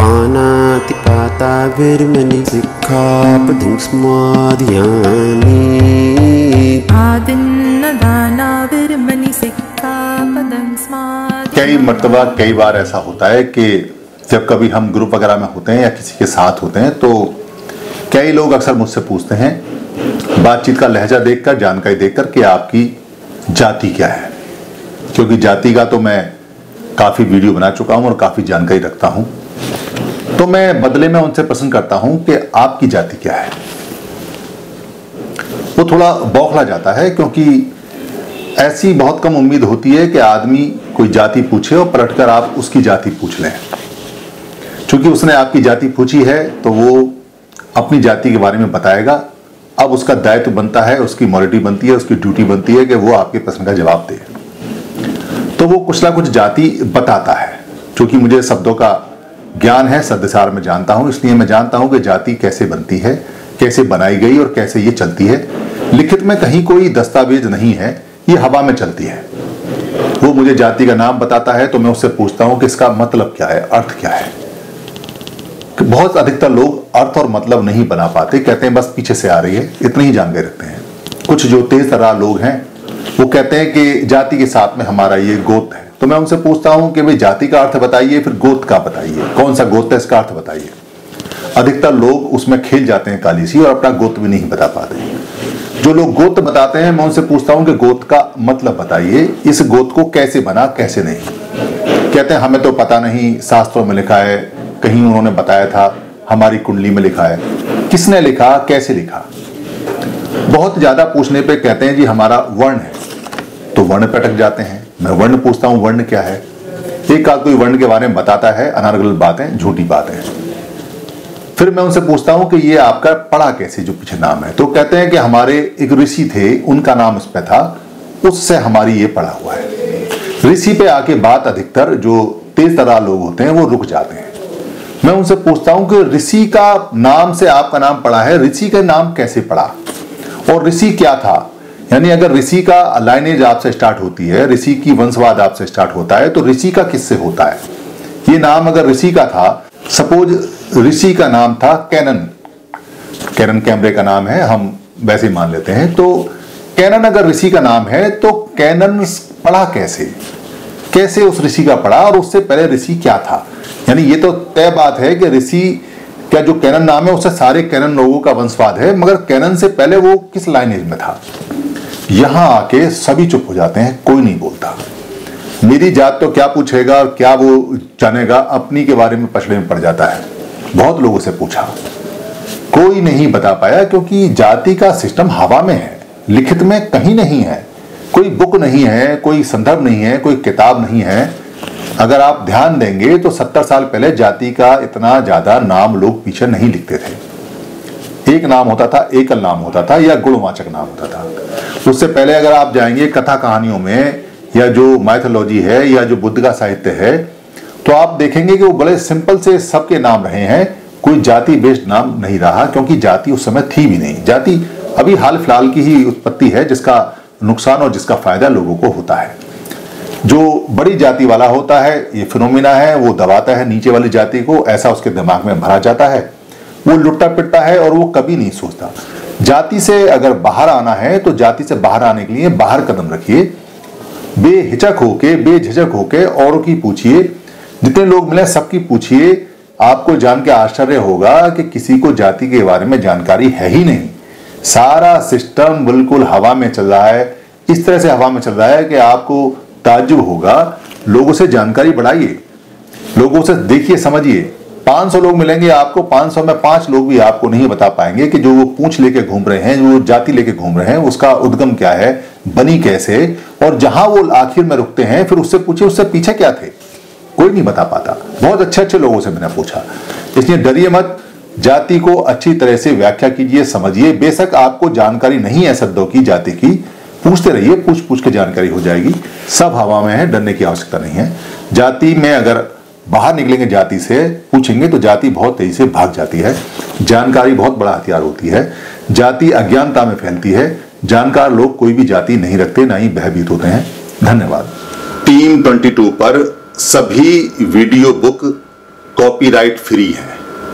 पानातिपाता वेरमणि सिक्खापदं समादयामि। आदिन्नदाना वेरमणि सिक्खापदं समादयामि। कई मर्तबा कई बार ऐसा होता है कि जब कभी हम ग्रुप वगैरह में होते हैं या किसी के साथ होते हैं तो कई लोग अक्सर मुझसे पूछते हैं बातचीत का लहजा देखकर, जानकारी देखकर कि आपकी जाति क्या है। क्योंकि जाति का तो मैं काफ़ी वीडियो बना चुका हूं और काफ़ी जानकारी रखता हूं, तो मैं बदले में उनसे प्रश्न करता हूं कि आपकी जाति क्या है। वो थोड़ा बौखला जाता है क्योंकि ऐसी बहुत कम उम्मीद होती है कि आदमी कोई जाति पूछे और पलटकर आप उसकी जाति पूछ लें। क्योंकि उसने आपकी जाति पूछी है तो वो अपनी जाति के बारे में बताएगा। अब उसका दायित्व बनता है, उसकी मॉरलिटी बनती है, उसकी ड्यूटी बनती है कि वो आपके प्रश्न का जवाब दे। तो वो कुछ ना कुछ जाति बताता है। क्योंकि मुझे शब्दों का ज्ञान है, शब्दसार में जानता हूं, इसलिए मैं जानता हूं कि जाति कैसे बनती है, कैसे बनाई गई और कैसे ये चलती है। लिखित में कहीं कोई दस्तावेज नहीं है, ये हवा में चलती है। वो मुझे जाति का नाम बताता है तो मैं उससे पूछता हूं कि इसका मतलब क्या है, अर्थ क्या है। बहुत अधिकतर लोग अर्थ और मतलब नहीं बना पाते, कहते हैं बस पीछे से आ रही है, इतनी ही जानकारी रखते हैं। कुछ जो तेज तर्रार लोग हैं वो कहते हैं कि जाति के साथ में हमारा ये गोत्र है। तो मैं उनसे पूछता हूं कि भाई जाति का अर्थ बताइए, फिर गोत्र का बताइए, कौन सा गोत्र है इसका अर्थ बताइए। अधिकतर लोग उसमें खेल जाते हैं काली सी और अपना गोत्र भी नहीं बता पाते। जो लोग गोत्र बताते हैं मैं उनसे पूछता हूं कि गोत्र का मतलब बताइए, इस गोत्र को कैसे बना कैसे नहीं। कहते हैं हमें तो पता नहीं, शास्त्रों में लिखा है, कहीं उन्होंने बताया था, हमारी कुंडली में लिखा है। किसने लिखा, कैसे लिखा। बहुत ज्यादा पूछने पे कहते हैं जी हमारा वर्ण है, तो वर्ण पे अटक जाते हैं। मैं वर्ण पूछता हूं वर्ण क्या है, एक आध कोई वर्ण के बारे में बताता है, अनर्गल बातें, झूठी बातें। फिर मैं उनसे पूछता हूं कि ये आपका पढ़ा कैसे, जो पीछे नाम है। तो कहते हैं कि हमारे एक ऋषि थे, उनका नाम उस पे था, उससे हमारी ये पढ़ा हुआ है। ऋषि पे आके बात अधिकतर जो तेज तर्रार लोग होते हैं वो रुक जाते हैं। मैं उनसे पूछता हूं कि ऋषि का नाम से आपका नाम पड़ा है, ऋषि का नाम कैसे पड़ा और ऋषि क्या था। यानी अगर ऋषि का लाइनेज आपसे स्टार्ट होती है, ऋषि की वंशवाद आपसे स्टार्ट होता है, तो ऋषि का किससे होता है। ये नाम अगर ऋषि का था, सपोज ऋषि का नाम था कैनन, कैनन कैमरे का नाम है, हम वैसे ही मान लेते हैं। तो कैनन अगर ऋषि का नाम है तो कैनन पढ़ा कैसे, कैसे उस ऋषि का पढ़ा और उससे पहले ऋषि क्या था। यानी ये तो तय बात है कि ऋषि क्या जो कैनन नाम है उससे सारे कैनन लोगों का वंशवाद है, मगर कैनन से पहले वो किस लाइनेज में था। यहां आके सभी चुप हो जाते हैं, कोई नहीं बोलता। मेरी जात तो क्या पूछेगा और क्या वो जानेगा, अपनी के बारे में पछड़े में पड़ जाता है। बहुत लोगों से पूछा, कोई नहीं बता पाया, क्योंकि जाति का सिस्टम हवा में है, लिखित में कहीं नहीं है। कोई बुक नहीं है, कोई संदर्भ नहीं है, कोई किताब नहीं है। अगर आप ध्यान देंगे तो 70 साल पहले जाति का इतना ज्यादा नाम लोग पीछे नहीं लिखते थे। एक नाम होता था, एकल नाम होता था या गुणवाचक नाम होता था। उससे पहले अगर आप जाएंगे कथा कहानियों में या जो माइथोलॉजी है या जो बुद्ध का साहित्य है, तो आप देखेंगे कि वो बड़े सिंपल से सबके नाम रहे हैं। कोई जाति बेस्ड नाम नहीं रहा, क्योंकि जाति उस समय थी भी नहीं। जाति अभी हाल फिलहाल की ही उत्पत्ति है, जिसका नुकसान और जिसका फायदा लोगों को होता है। जो बड़ी जाति वाला होता है, ये फिनोमिना है, वो दबाता है नीचे वाली जाति को, ऐसा उसके दिमाग में भरा जाता है, वो लुट्टा पिटता है और वो कभी नहीं सोचता। जाति से अगर बाहर आना है तो जाति से बाहर आने के लिए बाहर कदम रखिए, बेहिचक होके, बेझिझक होके औरों की पूछिए। जितने लोग मिले सबकी पूछिए, आपको जान के आश्चर्य होगा कि किसी को जाति के बारे में जानकारी है ही नहीं। सारा सिस्टम बिल्कुल हवा में चल रहा है, इस तरह से हवा में चल रहा है कि आपको ताज्जुब होगा। लोगों से जानकारी बढ़ाइए, लोगों से देखिए, समझिए। 500 लोग मिलेंगे आपको, 500 में 5 लोग भी आपको नहीं बता पाएंगे कि जो वो पूंछ लेके घूम रहे हैं, जो वो जाति लेके घूम रहे हैं, उसका उद्गम क्या है, बनी कैसे, और जहां वो आखिर में रुकते हैं फिर उससे पूछिए उससे पीछे क्या थे, कोई नहीं बता पाता। बहुत अच्छे अच्छे लोगों से मैंने पूछा। इसलिए डरिए मत, जाति को अच्छी तरह से व्याख्या कीजिए, समझिए। बेशक आपको जानकारी नहीं है शब्दों की, जाति की, पूछते रहिए, पूछ पूछ के जानकारी हो जाएगी। सब हवा में है, डरने की आवश्यकता नहीं है। जाति में अगर बाहर निकलेंगे, जाति से पूछेंगे तो जाति बहुत तेजी से भाग जाती है। जानकारी बहुत बड़ा हथियार होती है। जाति अज्ञानता में फैलती है। जानकार लोग कोई भी जाति नहीं रखते, ना ही भयभीत होते हैं। धन्यवाद। टीम 22 पर सभी वीडियो बुक कॉपीराइट फ्री हैं।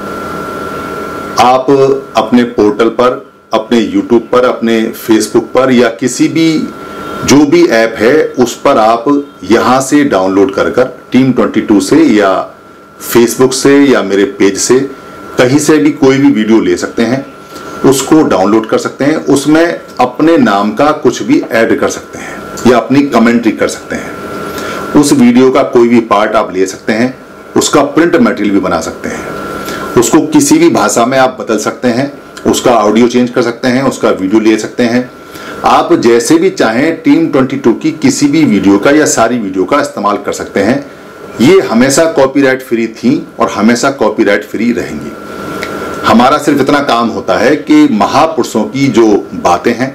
आप अपने पोर्टल पर, अपने यूट्यूब पर, अपने फेसबुक पर या किसी भी जो भी ऐप है उस पर आप यहां से डाउनलोड कर टीम 22 से या फेसबुक से या मेरे पेज से कहीं से भी कोई भी वीडियो ले सकते हैं, उसको डाउनलोड कर सकते हैं। उसमें अपने नाम का कुछ भी ऐड कर सकते हैं या अपनी कमेंट्री कर सकते हैं। उस वीडियो का कोई भी पार्ट आप ले सकते हैं, उसका प्रिंट मटेरियल भी बना सकते हैं, उसको किसी भी भाषा में आप बदल सकते हैं, उसका ऑडियो चेंज कर सकते हैं, उसका वीडियो ले सकते हैं। आप जैसे भी चाहें टीम 22 की किसी भी वीडियो का या सारी वीडियो का इस्तेमाल कर सकते हैं। ये हमेशा कॉपीराइट फ्री थी और हमेशा कॉपीराइट फ्री रहेंगी। हमारा सिर्फ इतना काम होता है कि महापुरुषों की जो बातें हैं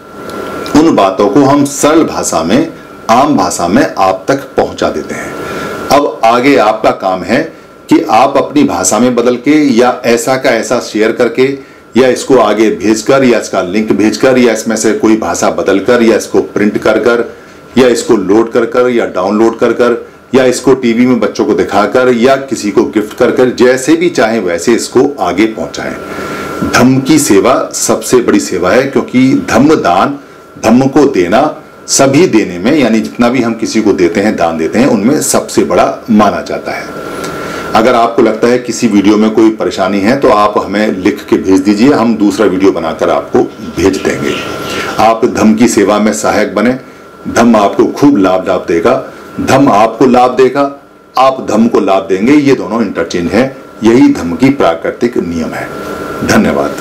उन बातों को हम सरल भाषा में, आम भाषा में आप तक पहुंचा देते हैं। अब आगे आपका काम है कि आप अपनी भाषा में बदल के या ऐसा का ऐसा शेयर करके या इसको आगे भेजकर या इसका लिंक भेजकर या इसमें से कोई भाषा बदलकर या इसको प्रिंट कर या इसको लोड कर या डाउनलोड कर या इसको टीवी में बच्चों को दिखाकर या किसी को गिफ्ट कर जैसे भी चाहे वैसे इसको आगे पहुंचाएं। धम्म की सेवा सबसे बड़ी सेवा है, क्योंकि धम्म दान, धम्म को देना सभी देने में, यानी जितना भी हम किसी को देते हैं, दान देते हैं, उनमें सबसे बड़ा माना जाता है। अगर आपको लगता है किसी वीडियो में कोई परेशानी है तो आप हमें लिख के भेज दीजिए, हम दूसरा वीडियो बनाकर आपको भेज देंगे। आप धम्म की सेवा में सहायक बने, धम्म आपको खूब लाभ देगा, धम्म आपको लाभ देगा, आप धम्म को लाभ देंगे, ये दोनों इंटरचेंज है। यही धम्म की प्राकृतिक नियम है। धन्यवाद।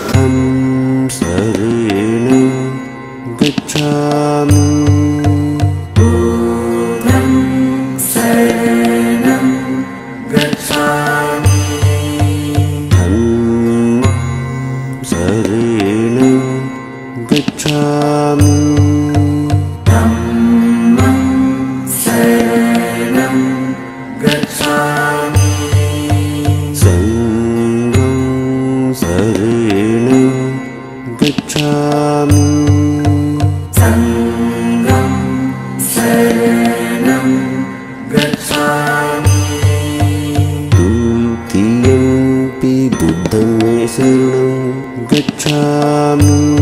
Dutiyampi buddhang saranam gacchami